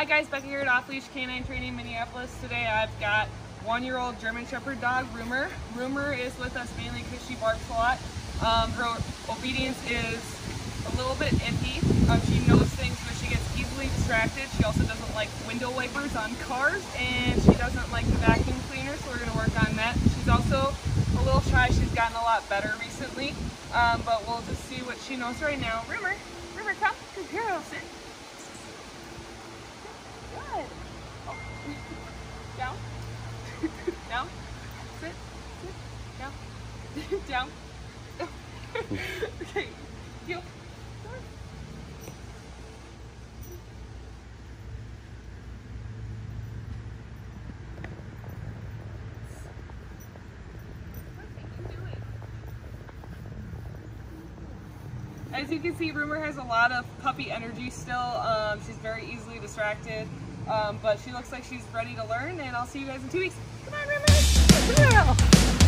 Hi guys, Becky here at Off Leash Canine Training, Minneapolis. Today I've got 1-year-old German Shepherd dog, Rumor. Rumor is with us mainly because she barks a lot. Her obedience is a little bit iffy. She knows things, but she gets easily distracted. She also doesn't like window wipers on cars, and she doesn't like the vacuum cleaner, so we're going to work on that. She's also a little shy. She's gotten a lot better recently, but we'll just see what she knows right now. Rumor, come here, I'll sit. Good. Oh. Down. Down. Sit. Down. Down. Okay. Heel. As you can see, Rumor has a lot of puppy energy still. She's very easily distracted, but she looks like she's ready to learn, and I'll see you guys in 2 weeks. Come on, Rumor! Come on!